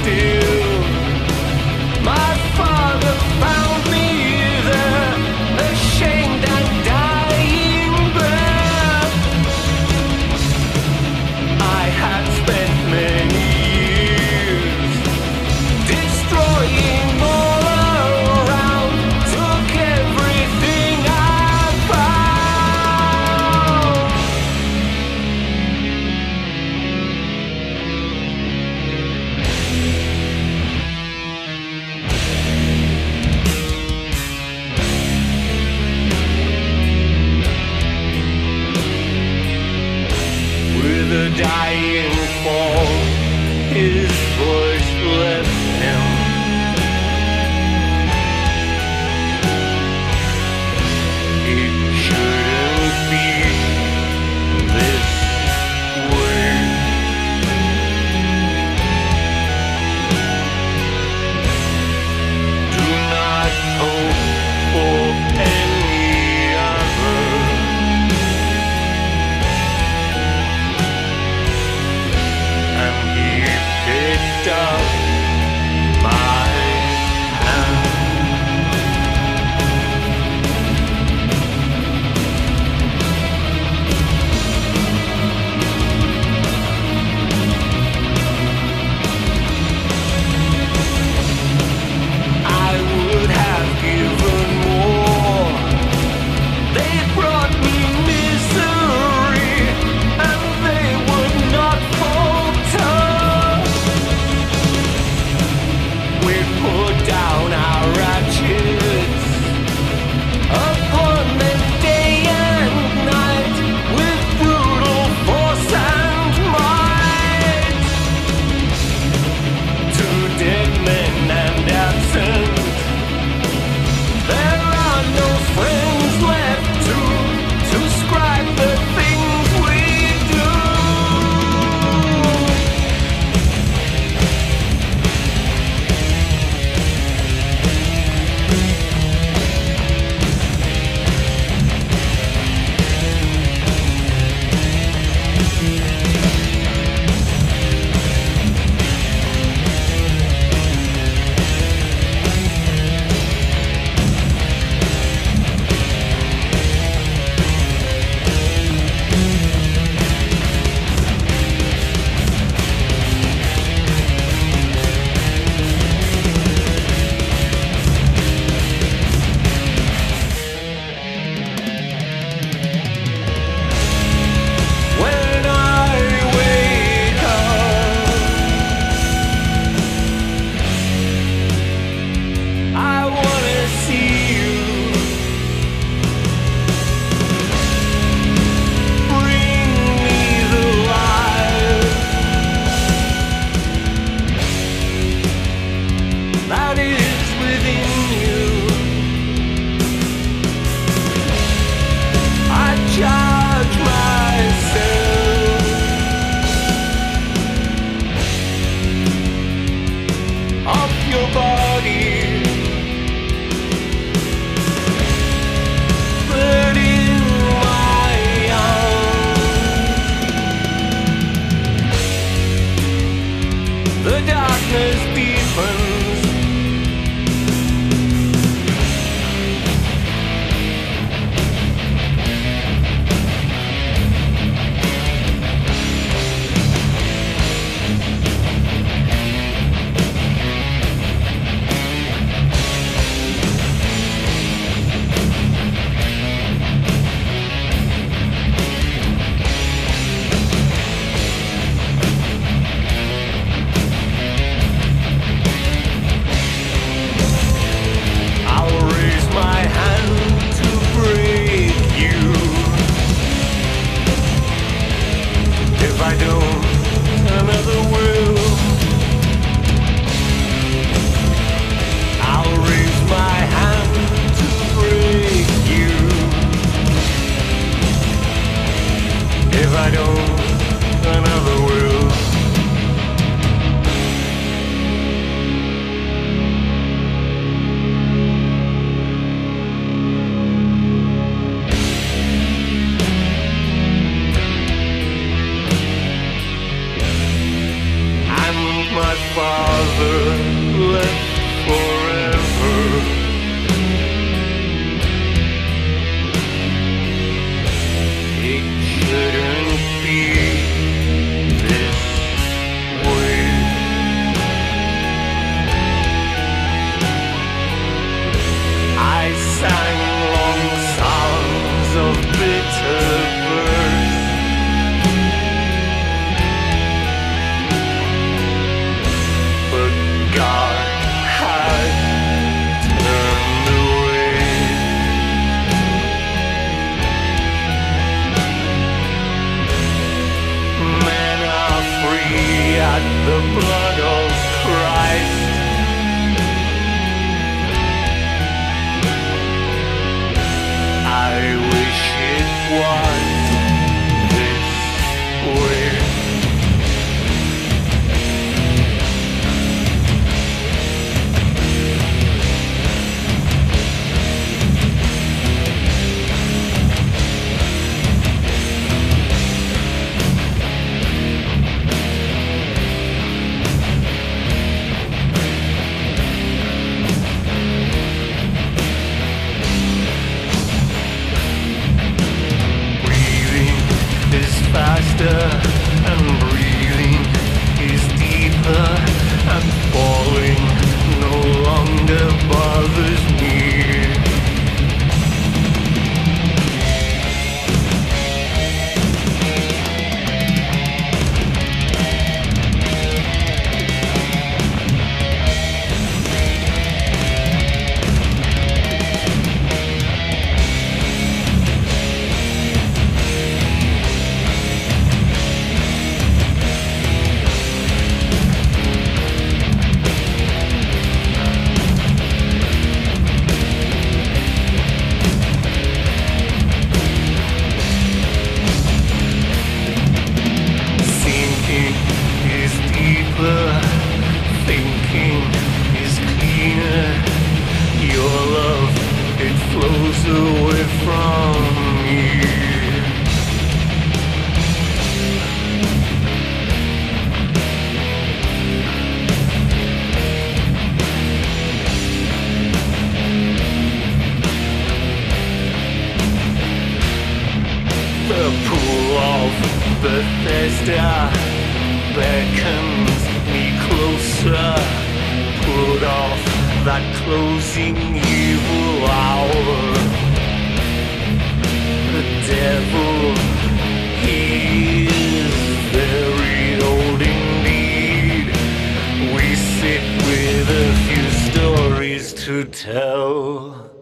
still. My father found me there, ashamed and dying there. I had spent many years destroying all around, took everything I found. With a dying fall, his voice left him. It shouldn't be this way. Do not hope for any other. And he picked up my hand. I would have given more. They brought me misery, and they would not falter. We put down our ratchets upon them day and night with brutal force and might. To dead men and absent, there are no friends left to scribe the things we do. When I wake up, I wanna see you. Bring me the life that is within you. I charge myself of your body, but in my arms the darkness deepens. left forever. It shouldn't be this way. I sang long songs of bitter verse, but God had turned away. Men are free at the blood of Christ. I wish it was this way. Faster and breathing is deeper, and falling no longer bothers me. Thinking is cleaner. Your love, it flows away from me. The pool of Bethesda beckons me closer. Put off that closing evil hour. The devil, he is very old indeed. We sit with a few stories to tell.